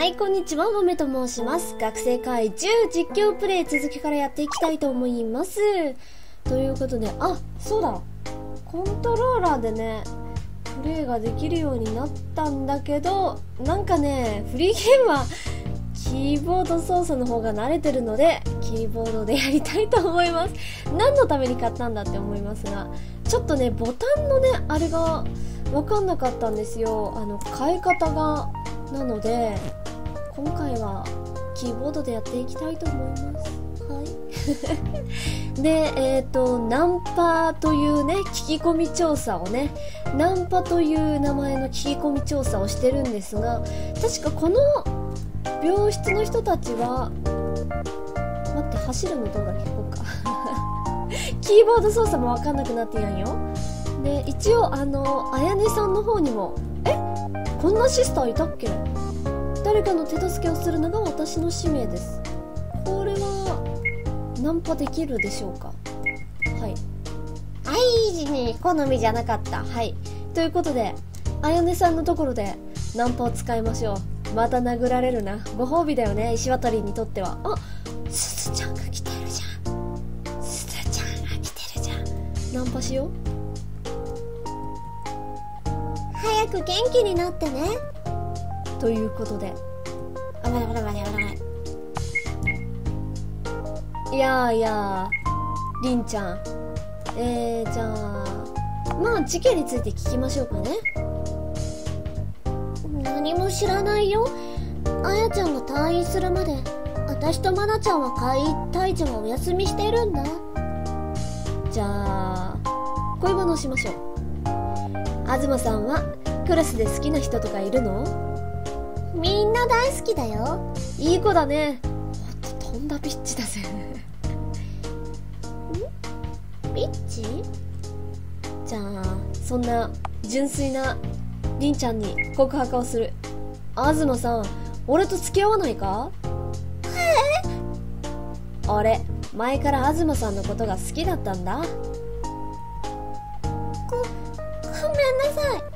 はい、こんにちは、まめと申します。学生会10実況プレイ続きからやっていきたいと思います。ということで、あ、そうだ。コントローラーでね、プレイができるようになったんだけど、なんかね、フリーゲームはキーボード操作の方が慣れてるので、キーボードでやりたいと思います。何のために買ったんだって思いますが、ちょっとね、ボタンのね、あれがわかんなかったんですよ。変え方が。なので、今回はキーボードでやっていきたいと思います。はい。で、ナンパというね、聞き込み調査をね、ナンパという名前の聞き込み調査をしてるんですが、確かこの病室の人たちは、待って、走るのどうだっけ、こうか。キーボード操作もわかんなくなってやんよ。で、一応、あやねさんの方にも、こんなシスターいたっけ？誰かの手助けをするのが私の使命です。これはナンパできるでしょうか？はい。好みじゃなかった。はい。ということで、あやねさんのところでナンパを使いましょう。また殴られるな。ご褒美だよね、石渡りにとっては。あ、すずちゃんが来てるじゃん。すずちゃんが来てるじゃん。ナンパしよう。早く元気になってね。ということで、いやりんちゃん、じゃあまあ事件について聞きましょうかね。何も知らないよ。あやちゃんが退院するまで私とまなちゃんは退治はお休みしてるんだ。じゃあ恋バナをしましょう。東さんはクラスで好きな人とかいるの？みんな大好きだよ。いい子だね。ほんととんだビッチだぜ。ビッチ？じゃあそんな純粋なりんちゃんに告白をする。東さん、俺と付き合わないか？俺前から東さんのことが好きだったんだ。ごめんなさい。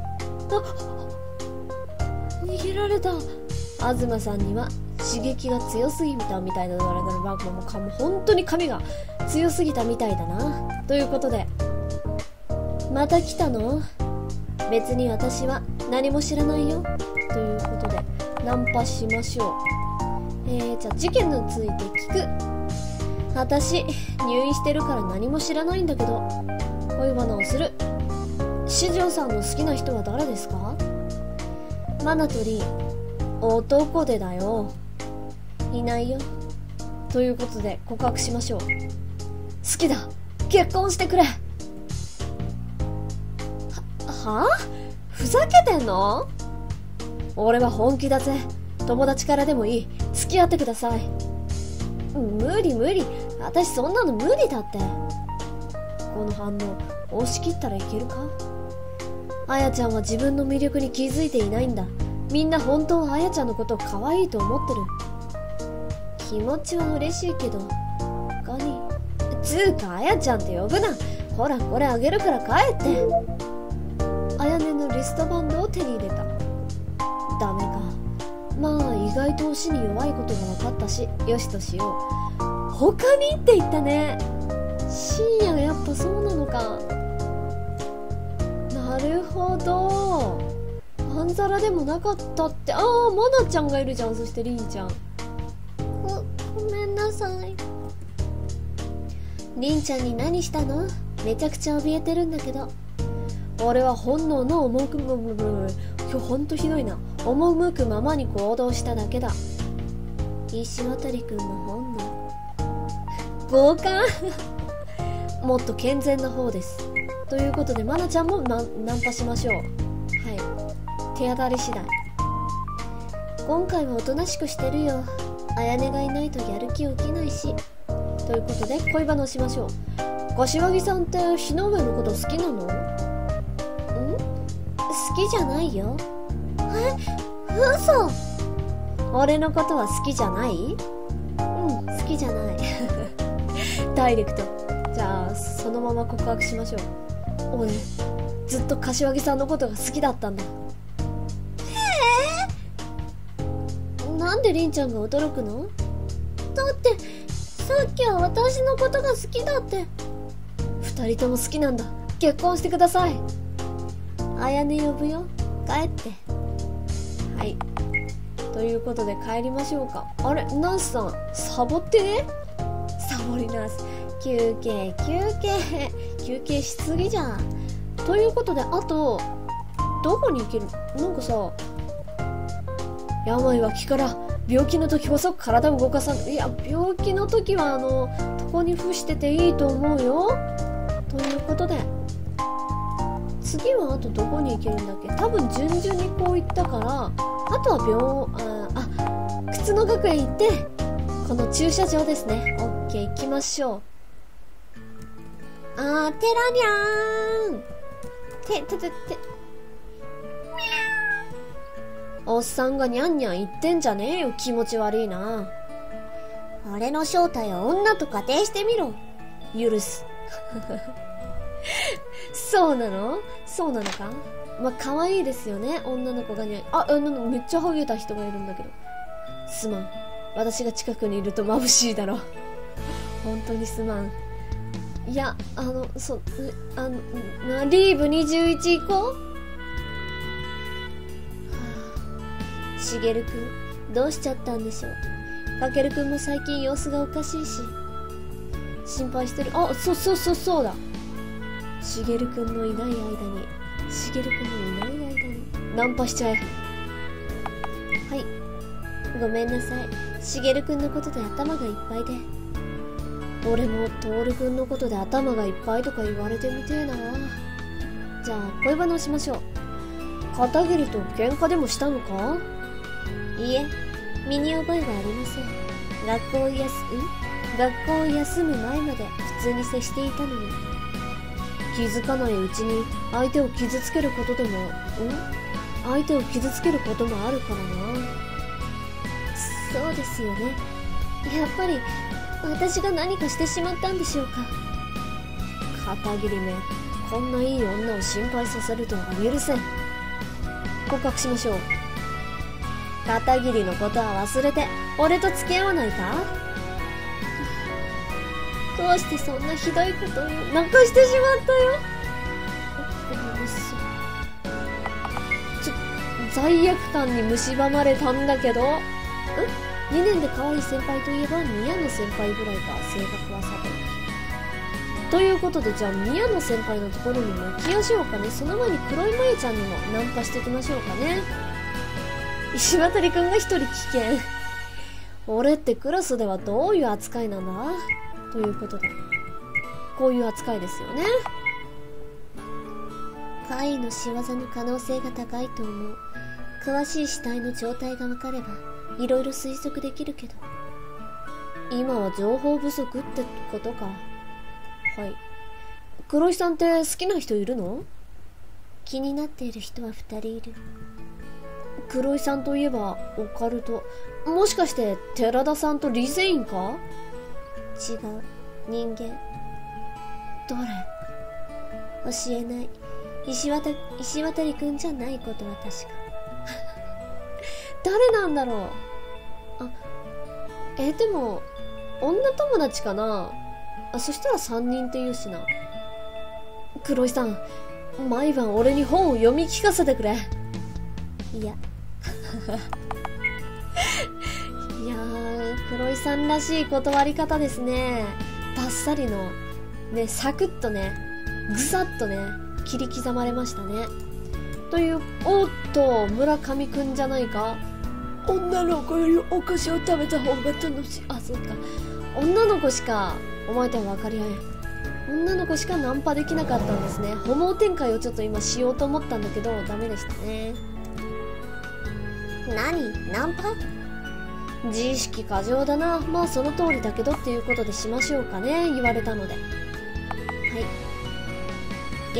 逃げられた。東さんには刺激が強すぎたみたいなので、もう本当に髪が強すぎたみたいだな。ということで、また来たの？別に私は何も知らないよ。ということでナンパしましょう。じゃあ事件について聞く。私入院してるから何も知らないんだけど、恋バナをする。四条さんの好きな人は誰ですか？マナとリン、男でだよ。いないよ。ということで告白しましょう。好きだ、結婚してくれ。は？ふざけてんの？俺は本気だぜ。友達からでもいい。付き合ってください。無理。私そんなの無理だって。この反応押し切ったらいけるか？あやちゃんは自分の魅力に気づいていないんだ。みんな本当はあやちゃんのことを可愛いと思ってる。気持ちは嬉しいけど、他に。つうかあやちゃんって呼ぶな。ほらこれあげるから帰って。あやねのリストバンドを手に入れた。ダメか。まあ意外と推しに弱いことが分かったし、よしとしよう。他にって言ったね。深夜がやっぱそうなのか。なるほど。まんざらでもなかったって。ああ、まなちゃんがいるじゃん。そしてりんちゃん。ごめんなさい。りんちゃんに何したの？めちゃくちゃ怯えてるんだけど。俺は本能の今日ほんとひどいな。赴くままに行動しただけだ。石渡くんの本能。強姦。もっと健全な方です。ということで、まなちゃんもナンパしましょう。はい。手当たり次第。今回はおとなしくしてるよ。あやねがいないとやる気起きないし。ということで、恋バナをしましょう。柏木さんって日の上のこと好きなの？好きじゃないよ。嘘。俺のことは好きじゃない？好きじゃない。ダイレクト。じゃあそのまま告白しましょう。俺ずっと柏木さんのことが好きだったんだ。 なんでりんちゃんが驚くの？だってさっきは私のことが好きだって。二人とも好きなんだ。結婚してください。あやね呼ぶよ。帰って。はい、ということで帰りましょうか。あれ、ナースさんサボってね。サボりナース、休憩しすぎじゃん。ということで、あとどこに行ける？なんかさ、病は気から病気の時こそ体を動かさない。いや、病気の時は床に伏してていいと思うよ。ということで、次はあとどこに行けるんだっけ？多分順々にこう行ったから、あとは靴の学園行って、この駐車場ですね。オッケー、行きましょう。テラニャーンおっさんがニャンニャン言ってんじゃねえよ。気持ち悪いな。俺の正体は女と仮定してみろ。許す。そうなの？そうなのか？まあ、可愛いですよね、女の子がね。めっちゃハゲた人がいるんだけど。すまん。私が近くにいると眩しいだろ。本当にすまん。いや、リーブ21行こう。しげるくん、どうしちゃったんでしょう。かけるくんも最近様子がおかしいし、心配してる。そうだ。しげるくんのいない間にナンパしちゃえ。はい、ごめんなさい。しげるくんのことで頭がいっぱいで。俺もトールくんのことで頭がいっぱいとか言われてみてえな。じゃあ恋バナをしましょう。片桐と喧嘩でもしたのか？いいえ、身に覚えはありません。学校を休む前まで普通に接していたのに。気づかないうちに相手を傷つけることもあるからな。そうですよね。やっぱり私が何かしてしまったんでしょうか。片桐め、こんないい女を心配させるとは許せん。告白しましょう。片桐のことは忘れて俺と付き合わないか？どうしてそんなひどいことをなんかしてしまったよ。ごめんなさい。罪悪感に蝕まれたんだけど。2年で可愛い先輩といえば宮野先輩ぐらいか。性格はさておき。ということで、じゃあ宮野先輩のところにも行きましょうかね。その前に黒いまゆちゃんにもナンパしておきましょうかね。石渡くんが一人危険。俺ってクラスではどういう扱いなんだ？ということで、こういう扱いですよね。怪異の仕業の可能性が高いと思う。詳しい死体の状態が分かればいろいろ推測できるけど、今は情報不足ってことか。はい。黒井さんって好きな人いるの？気になっている人は2人いる。黒井さんといえばオカルト。もしかして寺田さんとリゼインか？違う。人間。どれ？教えない。石渡くんじゃないことは確か。誰なんだろう。でも女友達かな。そしたら3人って言うしな。黒井さん、毎晩俺に本を読み聞かせてくれ。いやいやー、黒井さんらしい断り方ですね。バッサリのね、サクッとね、ぐさっとね、切り刻まれましたね。という、おっと、村上くんじゃないか。女の子よりお菓子を食べた方が楽しい。そうか。女の子しか、お前とは分かり合えん。女の子しかナンパできなかったんですね。ホモ展開をちょっと今しようと思ったんだけど、ダメでしたね。何？ナンパ？自意識過剰だな。まあその通りだけどっていうことでしましょうかね。言われたので。はい。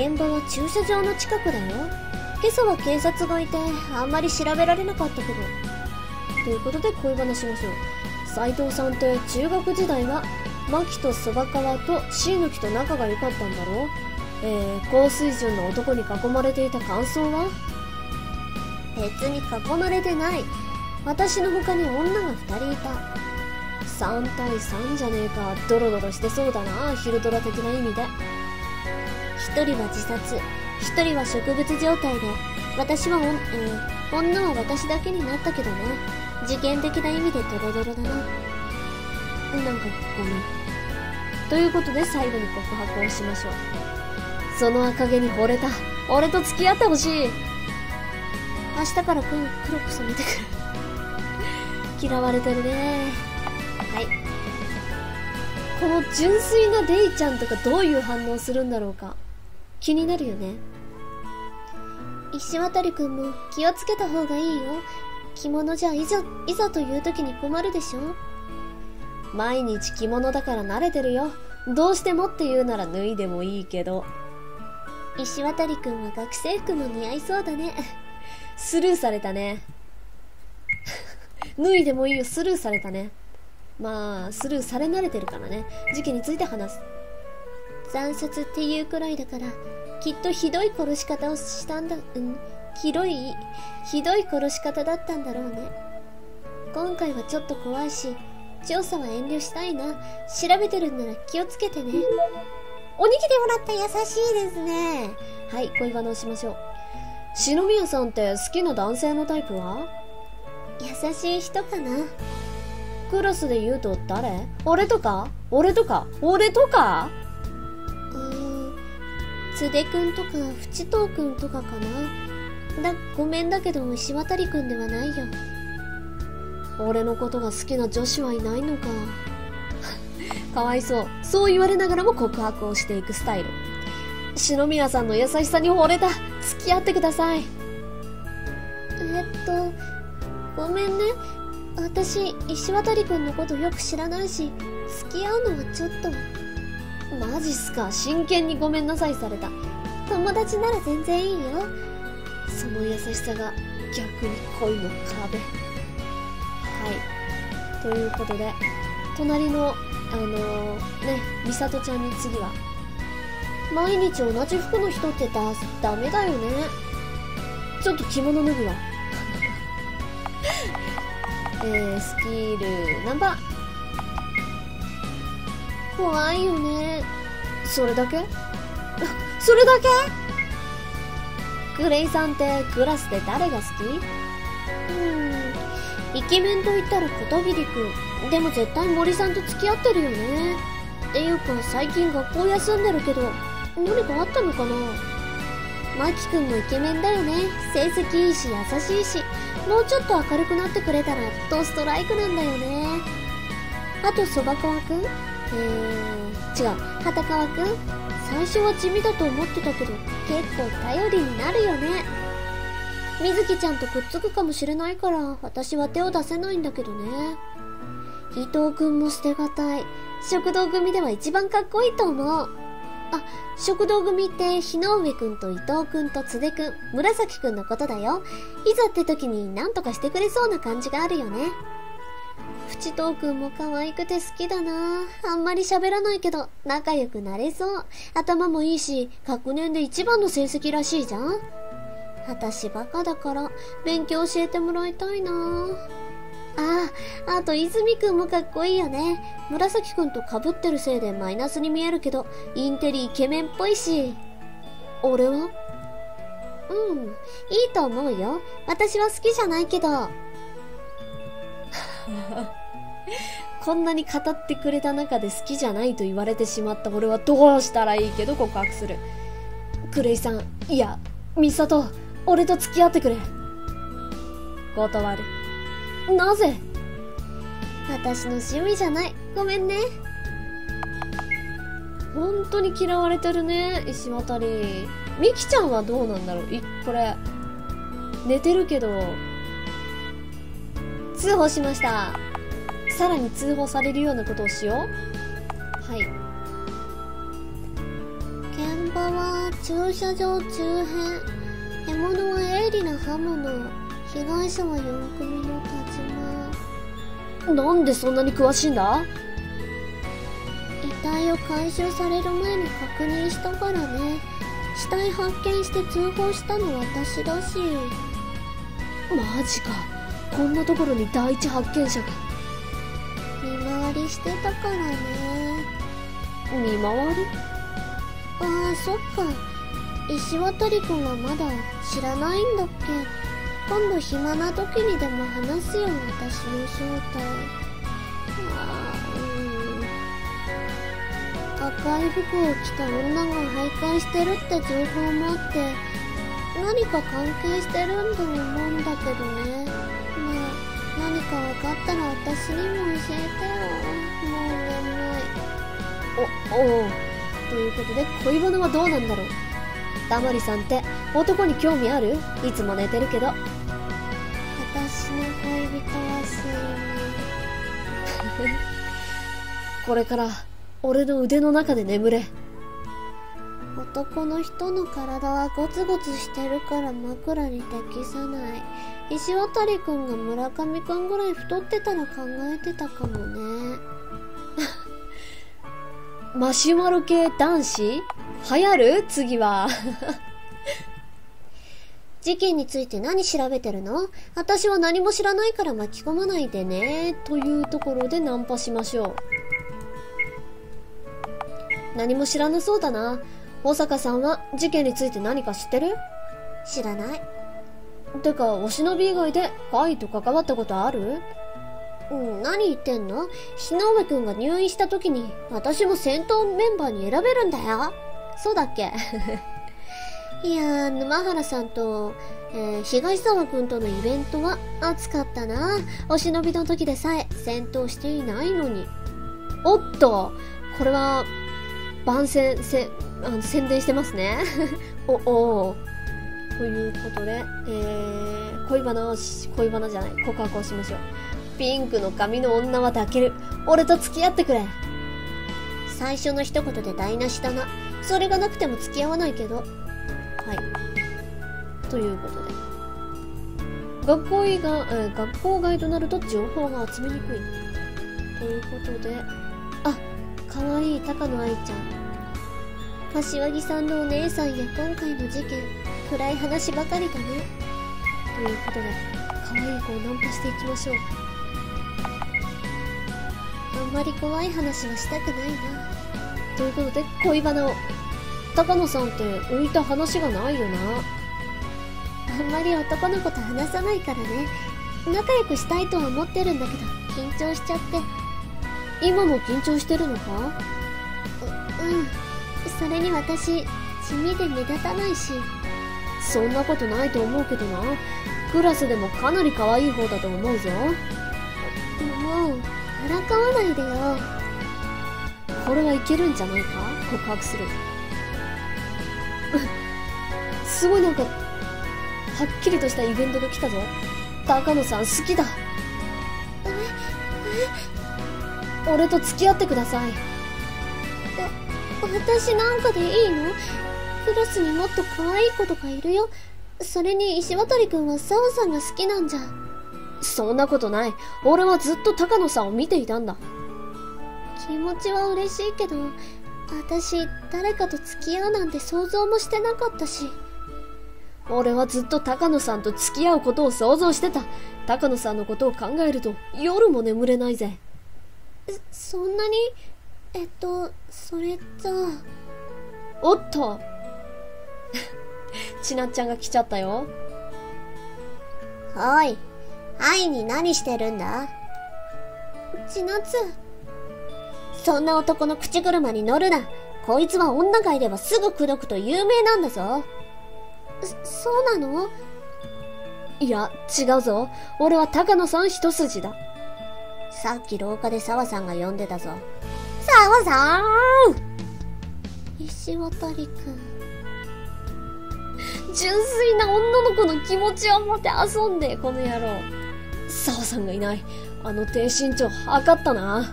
現場は駐車場の近くだよ。今朝は警察がいて、あんまり調べられなかったけど。ということで恋話しましょう。斉藤さんって中学時代は牧とそば川と椎抜と仲が良かったんだろう。高水準の男に囲まれていた感想は？別に囲まれてない。 私の他に女が2人いた。3対3じゃねえか。ドロドロしてそうだな、昼ドラ的な意味で。1人は自殺、1人は植物状態で、私は女は私だけになったけどね。事件的な意味でドロドロだな。なんかごめん。ということで最後に告白をしましょう。その赤毛に惚れた。俺と付き合ってほしい。明日から黒く染めてくる。嫌われてるね。はい。この純粋なレイちゃんとかどういう反応するんだろうか。気になるよね。石渡くんも気をつけた方がいいよ。着物じゃいざという時に困るでしょ。毎日着物だから慣れてるよ。どうしてもって言うなら脱いでもいいけど。石渡くんは学生服も似合いそうだね。スルーされたね。脱いでもいいよ、スルーされたね。まあ、スルーされ慣れてるからね。事件について話す。惨殺っていうくらいだから、きっとひどい殺し方をしたんだ、ひどい殺し方だったんだろうね。今回はちょっと怖いし、調査は遠慮したいな。調べてるんなら気をつけてね。おにぎりもらった優しいですね。はい、恋バナをしましょう。篠宮さんって好きな男性のタイプは？優しい人かな。クラスで言うと誰？俺とかつでくんとかふちとうくんとかかな。ごめんだけど石渡くんではないよ。俺のことが好きな女子はいないのか。かわいそう。そう言われながらも告白をしていくスタイル。篠宮さんの優しさに惚れた。付き合ってください。ごめんね。私、石渡くんのことよく知らないし、付き合うのはちょっと。マジっすか。真剣にごめんなさいされた。友達なら全然いいよ。その優しさが逆に恋の壁。はい。ということで、隣の、美里ちゃんに次は、毎日同じ服の人ってダメだよね。ちょっと着物脱ぐわ。スキルナンバー。怖いよね。それだけそれだけ。クレイさんってクラスで誰が好き？イケメンと言ったら小峠くん。でも絶対森さんと付き合ってるよね。っていうか最近学校休んでるけど、何かあったのかな。マキくんもイケメンだよね。成績いいし優しいし、もうちょっと明るくなってくれたらドストライクなんだよね。あとそば川くん、畑川くん。最初は地味だと思ってたけど結構頼りになるよね。水木ちゃんとくっつくかもしれないから私は手を出せないんだけどね。伊藤くんも捨てがたい。食堂組では一番かっこいいと思う。食堂組って日上くんと伊藤くんと津出くん、紫くんのことだよ。いざって時に何とかしてくれそうな感じがあるよね。淵藤くんも可愛くて好きだな。あんまり喋らないけど仲良くなれそう。頭もいいし学年で一番の成績らしいじゃん。私バカだから勉強教えてもらいたいな。あと泉くんもかっこいいよね。紫くんと被ってるせいでマイナスに見えるけどインテリイケメンっぽいし。俺は？いいと思うよ。私は好きじゃないけど。こんなに語ってくれた中で好きじゃないと言われてしまった俺はどうしたらいいけど告白する。クレイさん、いやミサト、俺と付き合ってくれ。断る。なぜ？私の趣味じゃない。ごめんね。本当に嫌われてるね、石渡。ミキちゃんはどうなんだろう。これ寝てるけど通報しました。さらに通報されるようなことをしよう。はい。現場は駐車場周辺。獲物は鋭利な刃物。被害者は4組の田島。なんでそんなに詳しいんだ？遺体を回収される前に確認したからね。死体発見して通報したの私だし。マジか。 こんなところに第一発見者が。 見回りしてたからね。 見回り？ ああ、そっか。石渡くんはまだ知らないんだっけ。今度暇な時にでも話すよ、私の正体。赤い服を着た女が徘徊してるって情報もあって、何か関係してるんだと思うんだけどね。まあ、何か分かったら私にも教えてよ。もうおう。ということで、恋バナはどうなんだろう。タモリさんって男に興味ある？いつも寝てるけど。 私の恋人は睡眠。 これから俺の腕の中で眠れ。 男の人の体はゴツゴツしてるから枕に適さない。石渡くんが村上くんぐらい太ってたら考えてたかもね。 マシュマロ系男子？流行る？次は。 事件について何調べてるの？私は何も知らないから巻き込まないでね。 というところでナンパしましょう。何も知らなそうだな。保坂さんは事件について何か知ってる？ 知らない。 てか、お忍び以外で怪と関わったことある？ 何言ってんの？篠上くんが入院した時に私も戦闘メンバーに選べるんだよ。そうだっけ？いやー、沼原さんと、東沢くんとのイベントは熱かったな。お忍びの時でさえ戦闘していないのに。 おっと、これは番宣宣伝してますね。おということで、恋バナじゃない、告白をしましょう。ピンクの髪の女は抱ける。俺と付き合ってくれ。 最初の一言で台無しだな。それがなくても付き合わないけど。はい。 ということで。学校外となると情報が集めにくい。ということで、 かわいい高野愛ちゃん。柏木さんのお姉さんや今回の事件、暗い話ばかりだね。 ということで、可愛い子をナンパしていきましょう。 あんまり怖い話はしたくないな。 ということで、恋バナを。高野さんって浮いた話がないよな。 あんまり男の子と話さないからね。仲良くしたいとは思ってるんだけど、緊張しちゃって。 今も緊張してるのか？ それに私、地味で目立たないし。 そんなことないと思うけどな。クラスでもかなり可愛い方だと思うぞ。 もう、からかわないでよ。 これはいけるんじゃないか？告白する。すごいなんか、はっきりとしたイベントが来たぞ。高野さん好きだ。俺と付き合ってください。 私なんかでいいの？クラスにもっと可愛い子とかいるよ。それに石渡くんは澤さんが好きなんじゃ。 そんなことない。俺はずっと高野さんを見ていたんだ。 気持ちは嬉しいけど、私誰かと付き合うなんて想像もしてなかったし。 俺はずっと高野さんと付き合うことを想像してた。高野さんのことを考えると夜も眠れないぜ。 そんなに？それじゃあ。 おっとちなっちゃんが来ちゃったよ。 おい、愛に何してるんだ？千夏。そんな男の口車に乗るな。こいつは女がいればすぐ口説くと有名なんだぞ。そうなの？ いや、違うぞ。俺は高野さん一筋だ。 さっき廊下で沢さんが呼んでたぞ。沢さん！石渡くん。 純粋な女の子の気持ちを持って遊んで、この野郎。沢さんがいない。あの低身長測ったな。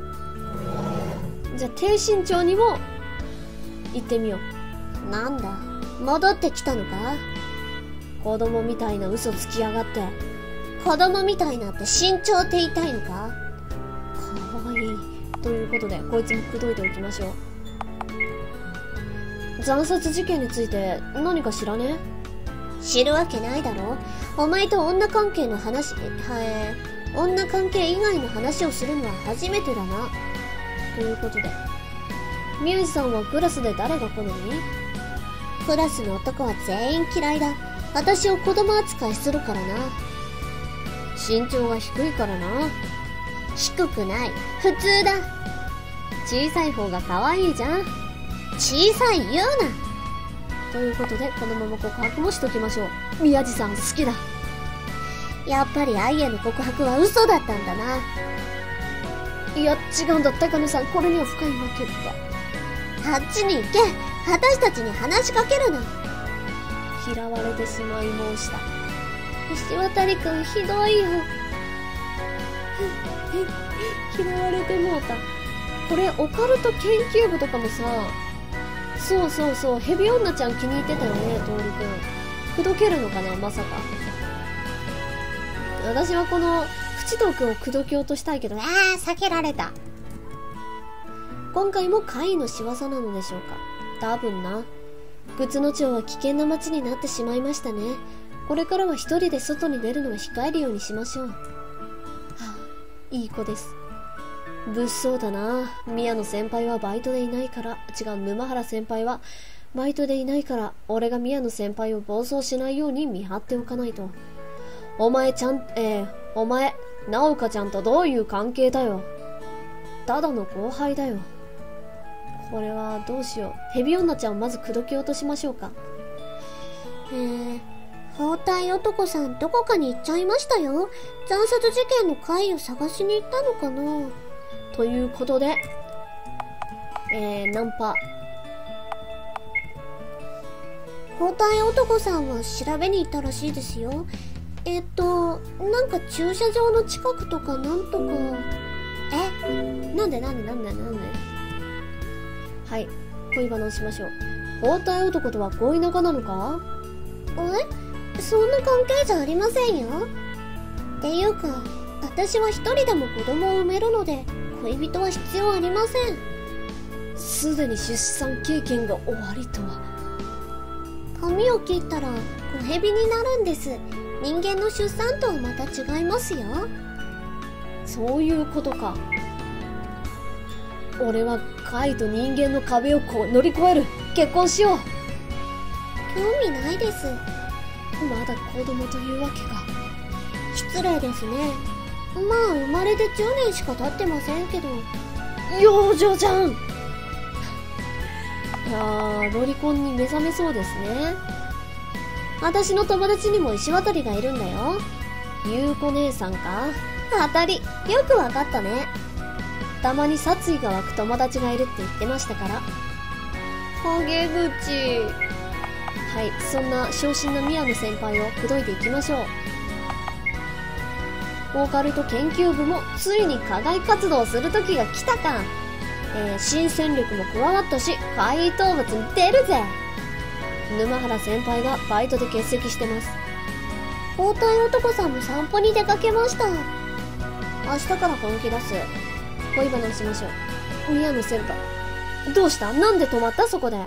じゃあ低身長にも行ってみよう。なんだ、戻ってきたのか？ 子供みたいな嘘つきやがって。 子供みたいなって身長って言いたいのか？ かわいい。ということで、こいつも口説いておきましょう。惨殺事件について何か知らねえ？ 知るわけないだろ。お前と女関係以外の話をするのは初めてだな。 ということで、宮治さんはクラスで誰が好み？ クラスの男は全員嫌いだ。私を子供扱いするからな。 身長が低いからな。 低くない。普通だ。 小さい方が可愛いじゃん。 小さい言うな。 ということで、このまま告白もしときましょう。宮治さん好きだ。 やっぱり愛への告白は嘘だったんだな。 いや、違うんだ、高野さん。これには深いわけだ。あっちに行け。私たちに話しかけるな。 嫌われてしまい申した。 石渡くん、ひどいよ。 嫌われてもうた。これ、オカルト研究部とかもさ、そう、ヘビ女ちゃん気に入ってたよね、トールくん。口説けるのかな、まさか。私はこの、プチトーくんを口説きようとしたいけど、避けられた。今回も怪の仕業なのでしょうか。多分な。靴の町は危険な街になってしまいましたね。これからは一人で外に出るのは控えるようにしましょう。いい子です。物騒だな。宮野先輩はバイトでいないから、沼原先輩はバイトでいないから、俺が宮野先輩を暴走しないように見張っておかないと。お前、直香ちゃんとどういう関係だよ。ただの後輩だよ。これはどうしよう。ヘビ女ちゃんをまず口説き落としましょうか。 包帯男さんどこかに行っちゃいましたよ。惨殺事件の怪を探しに行ったのかな。 ということで、ナンパ。 包帯男さんは調べに行ったらしいですよ。なんか駐車場の近くとかなんとか。 なんではい、恋バナをしましょう。包帯男とは恋仲なのか？ そんな関係じゃありませんよ。っていうか、私は一人でも子供を産めるので、恋人は必要ありません。 すでに出産経験が終わりとは。 髪を切ったら小蛇になるんです。人間の出産とはまた違いますよ。 そういうことか。俺は怪と人間の壁を乗り越える。結婚しよう。 興味ないです。 まだ子供というわけか。 失礼ですね。まあ生まれて10年しか経ってませんけど。 養女じゃん。いやー、ロリコンに目覚めそうですね。私の友達にも石渡がいるんだよ。ゆうこ姉さんか。 当たり。よくわかったね。 たまに殺意が湧く友達がいるって言ってましたから。陰口。はい、そんな昇進な宮野先輩を口説いていきましょう。オカルト研究部もついに課外活動する時が来たか。新戦力も加わったし、怪盗物に出るぜ。沼原先輩がバイトで欠席してます。 包帯男さんも散歩に出かけました。 明日から本気出す。恋バナをしましょう。宮野先輩。どうした？なんで止まった？そこで。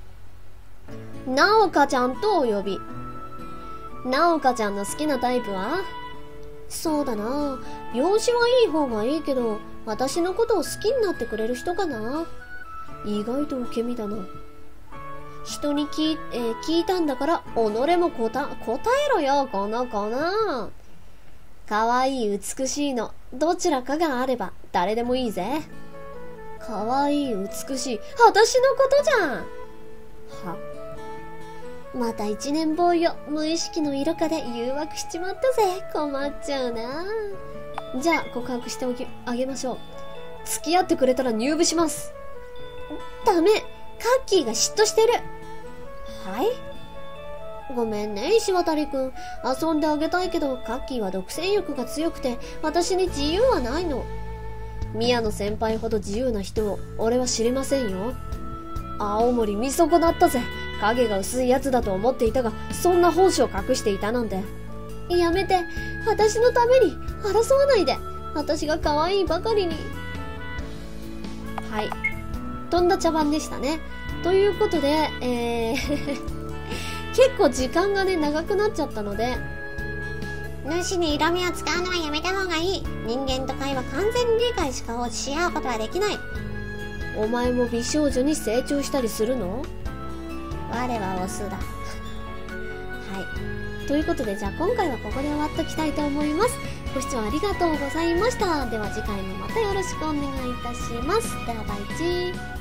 なおかちゃんとお呼び。なおかちゃんの好きなタイプは？ そうだな。容姿はいい方がいいけど、私のことを好きになってくれる人かな。 意外と受け身だな。 人に聞いたんだから、己も答えろよ、この子な。 可愛い、美しいの、どちらかがあれば、誰でもいいぜ。可愛い、美しい、私のことじゃん。は？ また一年ボーイを無意識の色化で誘惑しちまったぜ。困っちゃうな。 じゃあ告白してあげましょう。付き合ってくれたら入部します。 ダメ。カッキーが嫉妬してる。 はい？ ごめんね、石渡くん。遊んであげたいけど、カッキーは独占欲が強くて、私に自由はないの。 宮野先輩ほど自由な人を俺は知りませんよ。青森見損なったぜ。影が薄いやつだと思っていたが、そんな本性を隠していたなんて。 やめて。私のために争わないで。私が可愛いばかりに。 はい。とんだ茶番でしたね。ということで、 結構時間がね、長くなっちゃったので、 主に色味を使うのはやめた方がいい。人間と貝は完全に理解し合うことはできない。 お前も美少女に成長したりするの？ 我はオスだ。はい。 ということで、じゃあ今回はここで終わっておきたいと思います。ご視聴ありがとうございました。では次回もまたよろしくお願いいたします。ではバイチー。